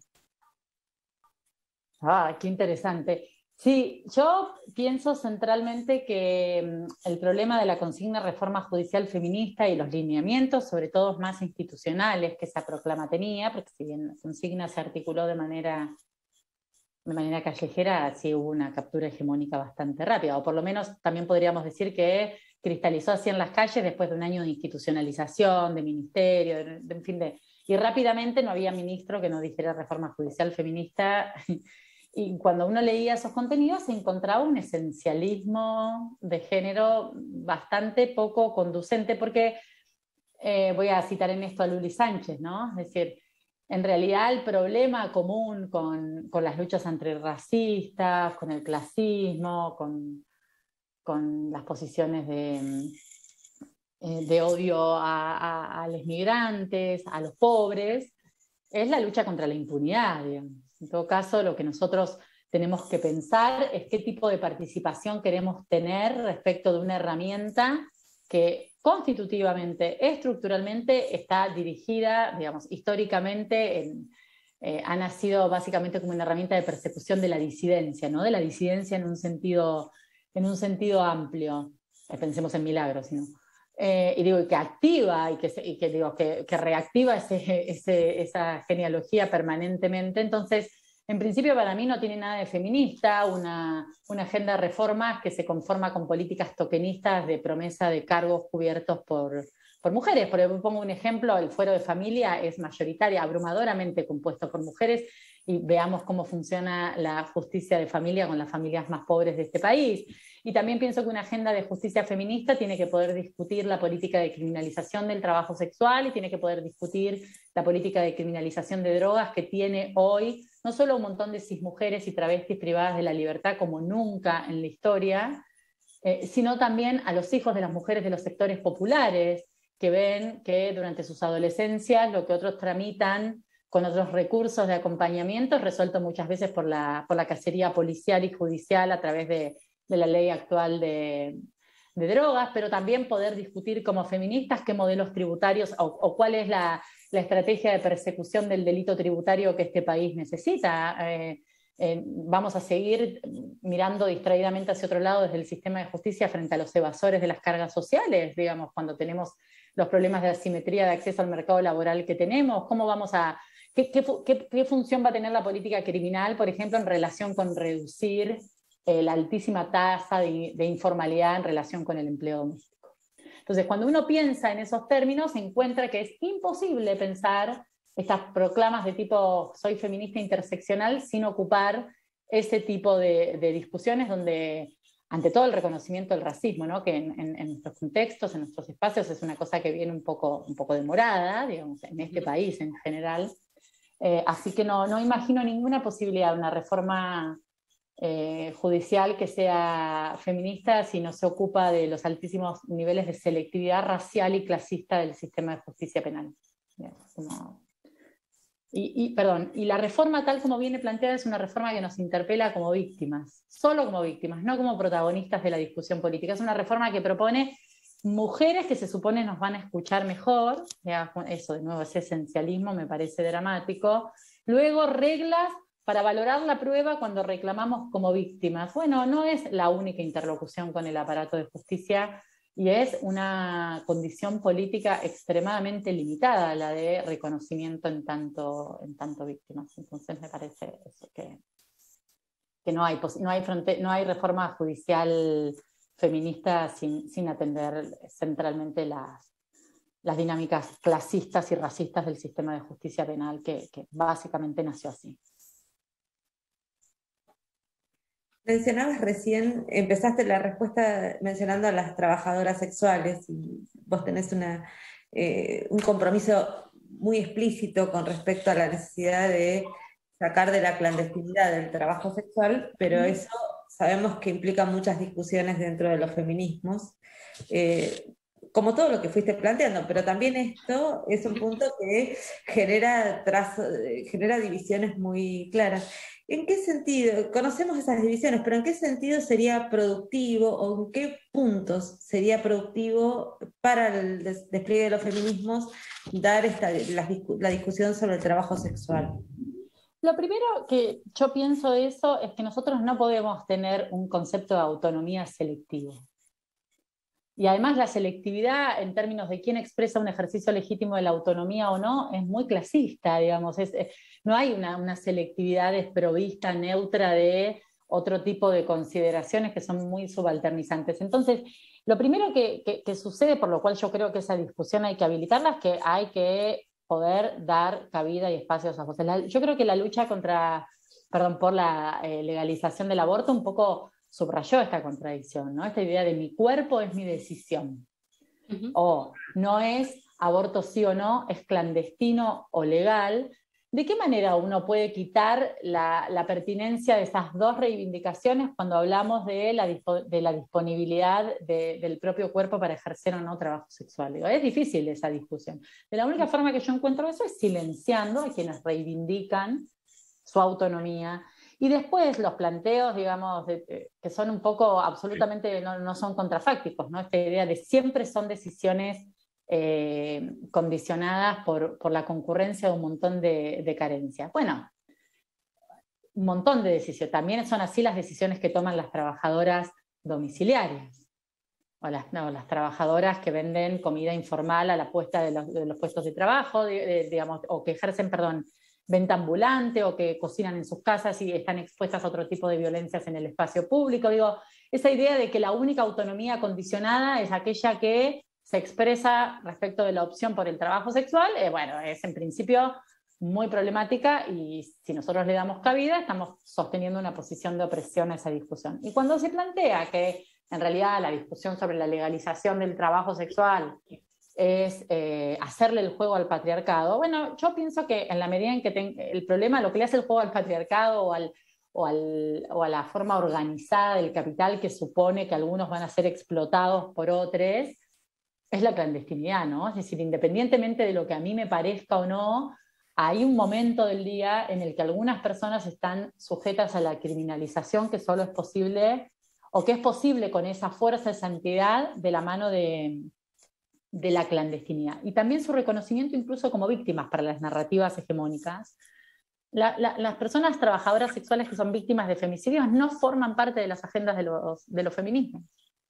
Ah, qué interesante. Sí, yo pienso centralmente que mm, el problema de la consigna reforma judicial feminista y los lineamientos, sobre todo más institucionales que esa proclama tenía, porque si bien la consigna se articuló de manera, de manera callejera, sí hubo una captura hegemónica bastante rápida, o por lo menos también podríamos decir que cristalizó así en las calles después de un año de institucionalización, de ministerio, de, de, en fin, de, y rápidamente no había ministro que no dijera reforma judicial feminista. Y cuando uno leía esos contenidos se encontraba un esencialismo de género bastante poco conducente, porque eh, voy a citar en esto a Luli Sánchez, ¿no? Es decir, en realidad el problema común con, con las luchas antirracistas, con el clasismo, con, con las posiciones de, de odio a, a, a los migrantes, a los pobres, es la lucha contra la impunidad, digamos. En todo caso, lo que nosotros tenemos que pensar es qué tipo de participación queremos tener respecto de una herramienta que constitutivamente, estructuralmente, está dirigida, digamos, históricamente, en, eh, ha nacido básicamente como una herramienta de persecución de la disidencia, ¿no? De la disidencia en un sentido, en un sentido amplio. Eh, pensemos en Milagros, ¿no? Eh, y digo, que activa y que, y que, digo, que, que reactiva ese, ese, esa genealogía permanentemente. Entonces, en principio para mí no tiene nada de feminista, una, una agenda de reformas que se conforma con políticas tokenistas de promesa de cargos cubiertos por, por mujeres. Por ejemplo, pongo un ejemplo, el fuero de familia es mayoritaria, abrumadoramente compuesto por mujeres, y veamos cómo funciona la justicia de familia con las familias más pobres de este país. Y también pienso que una agenda de justicia feminista tiene que poder discutir la política de criminalización del trabajo sexual y tiene que poder discutir la política de criminalización de drogas que tiene hoy no solo un montón de cismujeres y travestis privadas de la libertad como nunca en la historia, eh, sino también a los hijos de las mujeres de los sectores populares que ven que durante sus adolescencias lo que otros tramitan con otros recursos de acompañamiento es resuelto muchas veces por la, por la cacería policial y judicial a través de, de la ley actual de, de drogas, pero también poder discutir como feministas qué modelos tributarios o, o cuál es la, la estrategia de persecución del delito tributario que este país necesita. Eh, eh, vamos a seguir mirando distraídamente hacia otro lado desde el sistema de justicia frente a los evasores de las cargas sociales, digamos, cuando tenemos los problemas de asimetría de acceso al mercado laboral que tenemos. ¿Cómo vamos a ¿Qué, qué, qué, ¿Qué función va a tener la política criminal, por ejemplo, en relación con reducir eh, la altísima tasa de, de informalidad en relación con el empleo doméstico? Entonces, cuando uno piensa en esos términos, se encuentra que es imposible pensar estas proclamas de tipo soy feminista interseccional sin ocupar ese tipo de, de discusiones donde, ante todo el reconocimiento del racismo, ¿no? Que en, en, en nuestros contextos, en nuestros espacios, es una cosa que viene un poco, un poco demorada, digamos, en este país en general. Eh, así que no, no imagino ninguna posibilidad de una reforma eh, judicial que sea feminista si no se ocupa de los altísimos niveles de selectividad racial y clasista del sistema de justicia penal. Como... Y, y, perdón, y la reforma tal como viene planteada es una reforma que nos interpela como víctimas, solo como víctimas, no como protagonistas de la discusión política. Es una reforma que propone mujeres que se supone nos van a escuchar mejor, eso de nuevo, ese esencialismo me parece dramático. Luego reglas para valorar la prueba cuando reclamamos como víctimas. Bueno, no es la única interlocución con el aparato de justicia y es una condición política extremadamente limitada la de reconocimiento en tanto, en tanto víctimas. Entonces me parece eso, que, que no hay, no hay, fronte, no hay reforma judicial feminista sin, sin atender centralmente las, las dinámicas clasistas y racistas del sistema de justicia penal que, que básicamente nació así. Mencionabas recién, empezaste la respuesta mencionando a las trabajadoras sexuales y vos tenés una, eh, un compromiso muy explícito con respecto a la necesidad de sacar de la clandestinidad del trabajo sexual, pero eso sabemos que implica muchas discusiones dentro de los feminismos, eh, como todo lo que fuiste planteando, pero también esto es un punto que genera, trazo, genera divisiones muy claras. ¿En qué sentido? Conocemos esas divisiones, pero ¿en qué sentido sería productivo o en qué puntos sería productivo para el des despliegue de los feminismos dar esta, la, la discusión sobre el trabajo sexual? Lo primero que yo pienso de eso es que nosotros no podemos tener un concepto de autonomía selectivo. Y además la selectividad en términos de quién expresa un ejercicio legítimo de la autonomía o no es muy clasista, digamos. Es, es, no hay una, una selectividad desprovista, neutra de otro tipo de consideraciones que son muy subalternizantes. Entonces, lo primero que, que, que sucede, por lo cual yo creo que esa discusión hay que habilitarla, es que hay que poder dar cabida y espacio a esas voces. La, yo creo que la lucha contra, perdón, por la eh, legalización del aborto un poco subrayó esta contradicción, ¿no? Esta idea de mi cuerpo es mi decisión. Uh-huh. O no es aborto sí o no, es clandestino o legal. ¿De qué manera uno puede quitar la, la pertinencia de esas dos reivindicaciones cuando hablamos de la, de la disponibilidad de, del propio cuerpo para ejercer o no trabajo sexual? Digo, es difícil esa discusión. De la única forma que yo encuentro eso es silenciando a quienes reivindican su autonomía. Y después los planteos, digamos, de, de, que son un poco absolutamente, no, no son contrafácticos, ¿no? Esta idea de siempre son decisiones eh, condicionadas por, por la concurrencia de un montón de, de carencias. Bueno, un montón de decisiones. También son así las decisiones que toman las trabajadoras domiciliarias, o las, no, las trabajadoras que venden comida informal a la puesta de los, de los puestos de trabajo, de, de, digamos, o que ejercen, perdón, venta ambulante o que cocinan en sus casas y están expuestas a otro tipo de violencias en el espacio público. Digo, esa idea de que la única autonomía condicionada es aquella que se expresa respecto de la opción por el trabajo sexual, eh, bueno, es en principio muy problemática y si nosotros le damos cabida estamos sosteniendo una posición de opresión a esa discusión. Y cuando se plantea que en realidad la discusión sobre la legalización del trabajo sexual es eh, hacerle el juego al patriarcado. Bueno, yo pienso que en la medida en que ten, el problema, lo que le hace el juego al patriarcado o, al, o, al, o a la forma organizada del capital que supone que algunos van a ser explotados por otros, es la clandestinidad, ¿no? Es decir, independientemente de lo que a mí me parezca o no, hay un momento del día en el que algunas personas están sujetas a la criminalización que solo es posible, o que es posible con esa fuerza, esa entidad de la mano de de la clandestinidad. Y también su reconocimiento incluso como víctimas para las narrativas hegemónicas. La, la, las personas trabajadoras sexuales que son víctimas de femicidios no forman parte de las agendas de los, de los feminismos.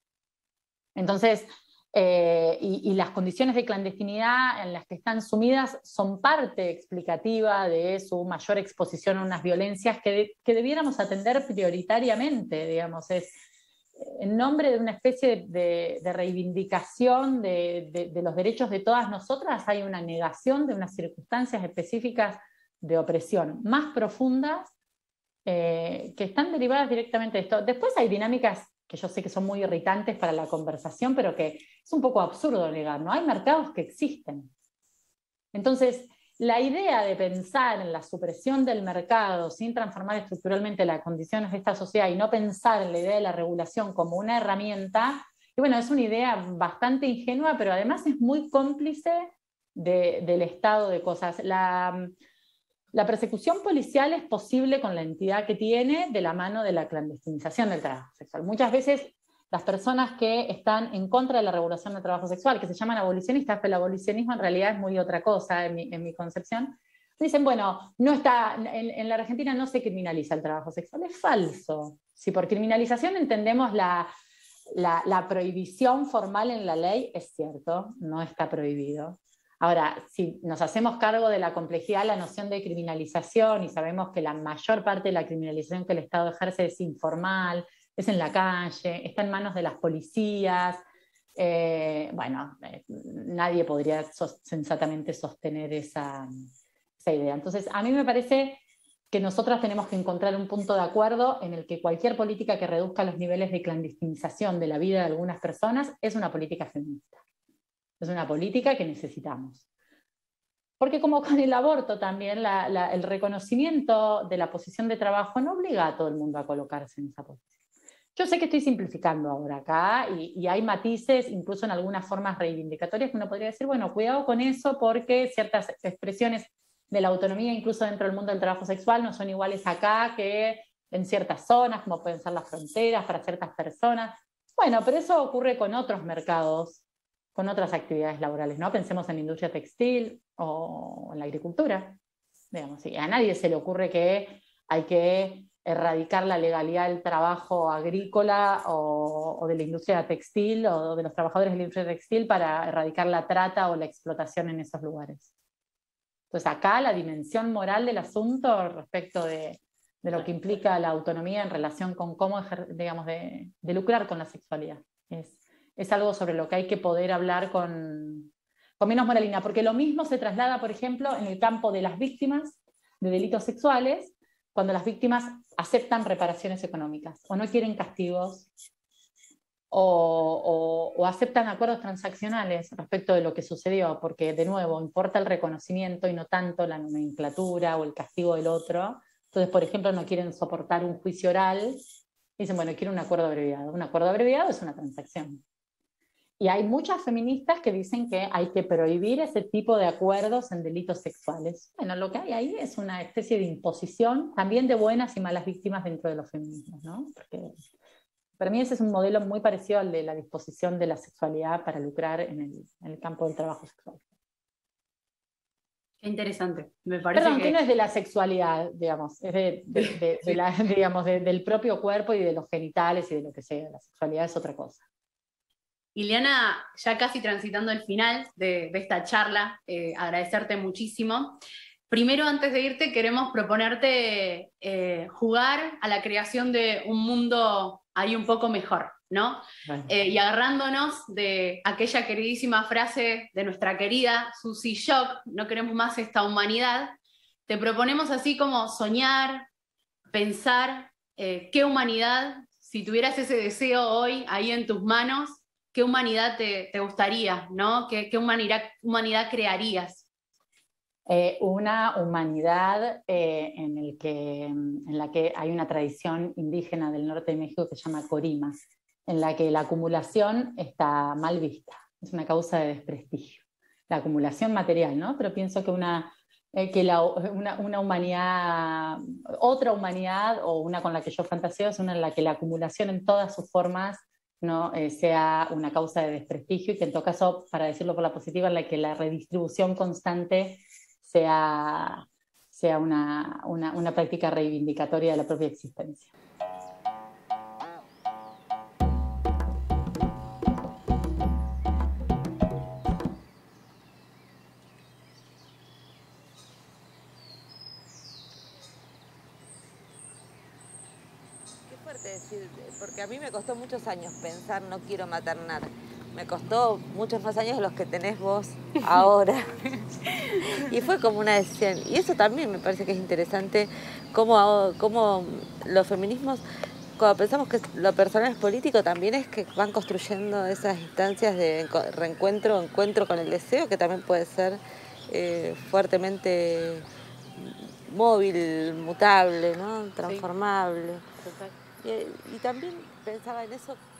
Entonces, eh, y, y las condiciones de clandestinidad en las que están sumidas son parte explicativa de su mayor exposición a unas violencias que, de, que debiéramos atender prioritariamente, digamos, es en nombre de una especie de, de reivindicación de, de, de los derechos de todas nosotras, hay una negación de unas circunstancias específicas de opresión más profundas eh, que están derivadas directamente de esto. Después hay dinámicas que yo sé que son muy irritantes para la conversación, pero que es un poco absurdo negar, ¿no? Hay mercados que existen. Entonces, la idea de pensar en la supresión del mercado sin transformar estructuralmente las condiciones de esta sociedad y no pensar en la idea de la regulación como una herramienta, y bueno, es una idea bastante ingenua, pero además es muy cómplice de, del estado de cosas. La, la persecución policial es posible con la entidad que tiene de la mano de la clandestinización del trabajo sexual. Muchas veces las personas que están en contra de la regulación del trabajo sexual, que se llaman abolicionistas, pero el abolicionismo en realidad es muy otra cosa en mi, en mi concepción, Dicen, bueno, no está, en, en la Argentina no se criminaliza el trabajo sexual. Es falso. Si por criminalización entendemos la, la, la prohibición formal en la ley, es cierto, no está prohibido. Ahora, si nos hacemos cargo de la complejidad de la noción de criminalización y sabemos que la mayor parte de la criminalización que el Estado ejerce es informal, es en la calle, está en manos de las policías, eh, bueno, eh, nadie podría sos, sensatamente sostener esa, esa idea. Entonces, a mí me parece que nosotras tenemos que encontrar un punto de acuerdo en el que cualquier política que reduzca los niveles de clandestinización de la vida de algunas personas es una política feminista. Es una política que necesitamos. Porque como con el aborto también, la, la, el reconocimiento de la posición de trabajo no obliga a todo el mundo a colocarse en esa posición. Yo sé que estoy simplificando ahora acá y, y hay matices, incluso en algunas formas reivindicatorias, que uno podría decir, bueno, cuidado con eso porque ciertas expresiones de la autonomía, incluso dentro del mundo del trabajo sexual, no son iguales acá que en ciertas zonas, como pueden ser las fronteras para ciertas personas. Bueno, pero eso ocurre con otros mercados, con otras actividades laborales, ¿no? Pensemos en la industria textil o en la agricultura. Digamos, ¿sí? A nadie se le ocurre que hay que erradicar la legalidad del trabajo agrícola o, o de la industria textil o de los trabajadores de la industria textil para erradicar la trata o la explotación en esos lugares. Entonces acá la dimensión moral del asunto respecto de, de lo que implica la autonomía en relación con cómo, digamos, de, de lucrar con la sexualidad. Es, es algo sobre lo que hay que poder hablar con, con menos moralina, porque lo mismo se traslada, por ejemplo, en el campo de las víctimas de delitos sexuales, cuando las víctimas aceptan reparaciones económicas, o no quieren castigos, o, o, o aceptan acuerdos transaccionales respecto de lo que sucedió, porque de nuevo importa el reconocimiento y no tanto la nomenclatura o el castigo del otro. Entonces, por ejemplo, no quieren soportar un juicio oral, dicen, bueno, quiero un acuerdo abreviado. Un acuerdo abreviado es una transacción. Y hay muchas feministas que dicen que hay que prohibir ese tipo de acuerdos en delitos sexuales. Bueno, lo que hay ahí es una especie de imposición también de buenas y malas víctimas dentro de los feminismos, ¿no? Porque para mí ese es un modelo muy parecido al de la disposición de la sexualidad para lucrar en el, en el campo del trabajo sexual. Qué interesante. Me parece Perdón, que... que no es de la sexualidad, digamos, es de, de, de, de la, digamos, de, del propio cuerpo y de los genitales y de lo que sea. La sexualidad es otra cosa. Ileana, ya casi transitando el final de, de esta charla, eh, agradecerte muchísimo. Primero, antes de irte, queremos proponerte eh, jugar a la creación de un mundo ahí un poco mejor, ¿no? Bueno. Eh, y agarrándonos de aquella queridísima frase de nuestra querida Susy Shock, no queremos más esta humanidad, te proponemos así como soñar, pensar eh, qué humanidad, si tuvieras ese deseo hoy ahí en tus manos, ¿qué humanidad te, te gustaría, ¿no? ¿Qué, qué humanidad, humanidad crearías? Eh, una humanidad eh, en, el que, en la que hay una tradición indígena del norte de México que se llama Corima, en la que la acumulación está mal vista, es una causa de desprestigio. La acumulación material, ¿no? Pero pienso que una, eh, que la, una, una humanidad, otra humanidad, o una con la que yo fantaseo, es una en la que la acumulación en todas sus formas no eh, sea una causa de desprestigio y que en todo caso, para decirlo por la positiva, en la que la redistribución constante sea, sea una, una, una práctica reivindicatoria de la propia existencia. Qué fuerte decir, porque a mí me costó muchos años pensar no quiero maternar. Me costó muchos más años de los que tenés vos ahora. Y fue como una decisión. Y eso también me parece que es interesante, cómo, cómo los feminismos, cuando pensamos que lo personal es político, también es que van construyendo esas instancias de reencuentro, encuentro con el deseo, que también puede ser eh, fuertemente móvil, mutable, ¿no? Transformable. Sí. Y, y también pensaba en eso.